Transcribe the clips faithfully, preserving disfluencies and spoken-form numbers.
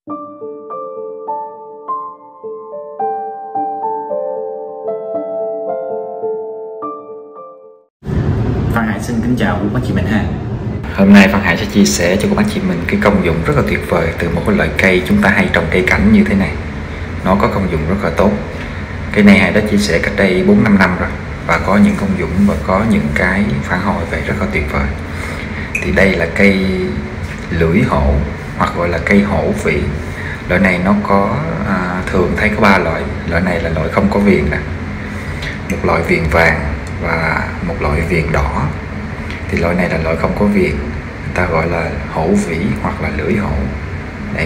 Phan Hải xin kính chào quý bác chị mình ha. Hôm nay Phan Hải sẽ chia sẻ cho các bác chị mình cái công dụng rất là tuyệt vời từ một cái loại cây chúng ta hay trồng cây cảnh như thế này. Nó có công dụng rất là tốt. Cây này Hải đã chia sẻ cách đây bốn năm năm rồi và có những công dụng và có những cái phản hồi về rất là tuyệt vời. Thì đây là cây lưỡi hổ hoặc gọi là cây hổ vĩ. Loại này nó có à, thường thấy có ba loại. Loại này là loại không có viền nè, một loại viền vàng và một loại viền đỏ. Thì loại này là loại không có viền, người ta gọi là hổ vĩ hoặc là lưỡi hổ. Đấy,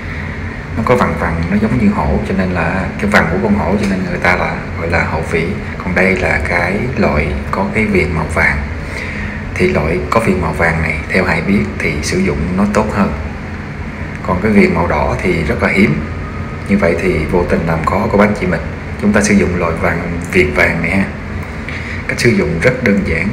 nó có vằn vằn, nó giống như hổ cho nên là cái vằn của con hổ cho nên người ta là gọi là hổ vĩ. Còn đây là cái loại có cái viền màu vàng. Thì loại có viền màu vàng này theo Hải biết thì sử dụng nó tốt hơn. Còn cái viền màu đỏ thì rất là hiếm. Như vậy thì vô tình làm khó của bác chị mình. Chúng ta sử dụng loại vàng viền vàng này ha. Cách sử dụng rất đơn giản.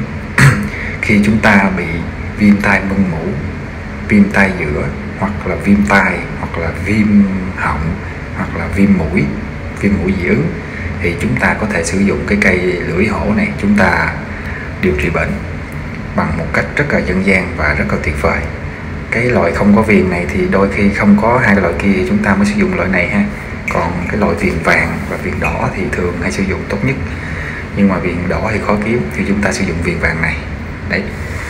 Khi chúng ta bị viêm tai mưng mủ, viêm tai giữa, hoặc là viêm tai, hoặc là viêm họng, hoặc là viêm mũi, viêm mũi dị ứng, thì chúng ta có thể sử dụng cái cây lưỡi hổ này chúng ta điều trị bệnh bằng một cách rất là dân gian và rất là tuyệt vời. Cái loại không có viền này thì đôi khi không có hai loại kia thì chúng ta mới sử dụng loại này ha. Còn cái loại viền vàng và viền đỏ thì thường hay sử dụng tốt nhất. Nhưng mà viền đỏ thì khó kiếm thì chúng ta sử dụng viền vàng này. Đấy.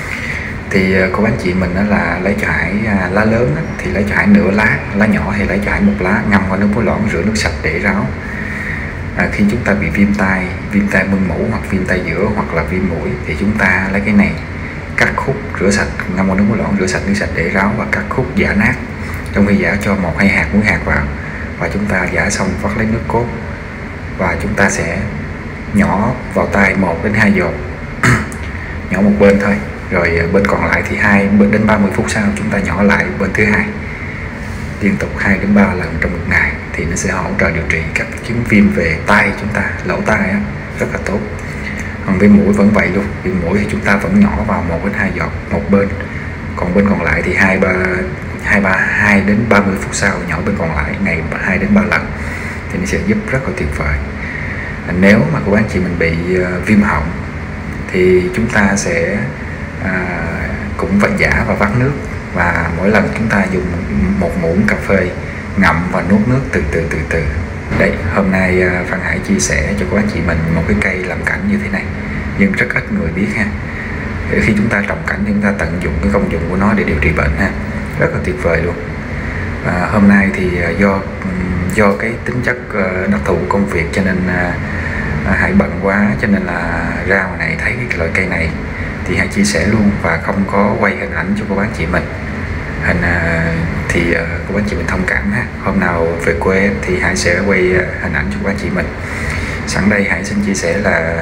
Thì cô bác chị mình đó là lấy cho Hải lá lớn đó, thì lấy cho Hải nửa lá, lá nhỏ thì lấy cho Hải một lá, ngâm vào nước muối loãng rửa nước sạch để ráo. À, khi chúng ta bị viêm tai, viêm tai mưng mủ hoặc viêm tai giữa hoặc là viêm mũi thì chúng ta lấy cái này cắt khúc rửa sạch, ngâm vào nước muối loãng rửa sạch nước sạch để ráo và cắt khúc giã nát. Trong khi giã cho một hai hạt muối hạt vào và chúng ta giã xong vắt lấy nước cốt và chúng ta sẽ nhỏ vào tai một đến hai giọt. Nhỏ một bên thôi, rồi bên còn lại thì hai đến ba mươi phút sau chúng ta nhỏ lại bên thứ hai, liên tục hai đến ba lần trong một ngày thì nó sẽ hỗ trợ điều trị các chứng viêm về tai chúng ta, lỗ tai á, rất là tốt. Còn viêm mũi vẫn vậy luôn, viêm mũi thì chúng ta vẫn nhỏ vào một đến hai giọt một bên, còn bên còn lại thì hai ba hai ba hai đến ba mươi phút sau nhỏ bên còn lại ngày hai đến ba lần thì nó sẽ giúp rất là tuyệt vời. Nếu mà cô bác chị mình bị uh, viêm họng thì chúng ta sẽ à, cũng phải giã và vắt nước, và mỗi lần chúng ta dùng một muỗng cà phê ngậm và nuốt nước từ từ từ từ. Đấy, hôm nay à, Phan Hải chia sẻ cho các anh chị mình một cái cây làm cảnh như thế này, nhưng rất ít người biết ha. Để khi chúng ta trồng cảnh chúng ta tận dụng cái công dụng của nó để điều trị bệnh ha, rất là tuyệt vời luôn. À, hôm nay thì do do cái tính chất đặc thù công việc cho nên à, Hải bận quá cho nên là ra ngoài này thấy cái loại cây này thì Hải chia sẻ luôn và không có quay hình ảnh cho cô bác chị mình. Hình thì cô bác chị mình thông cảm ha. Hôm nào về quê thì Hải sẽ quay hình ảnh cho cô bác chị mình. Sẵn đây Hải xin chia sẻ là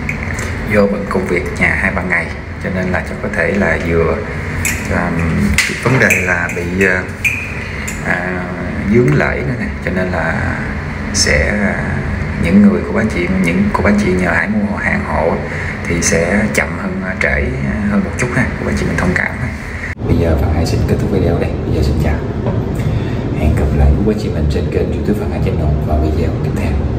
do bận công việc nhà hai ba ngày cho nên là chắc có thể là vừa um, vấn đề là bị uh, uh, dướng lễ nữa nè, cho nên là sẽ uh, những người của bác chị những cô bác chị nhờ Hải mua hàng hộ thì sẽ chậm hơn, trễ hơn một chút ha, cô bác chị mình thông cảm ha. Bây giờ Phan Hải xin kết thúc video đây. Bây giờ xin chào, hẹn gặp lại cô bác chị mình trên kênh YouTube Phan Hải Channel vào video tiếp theo.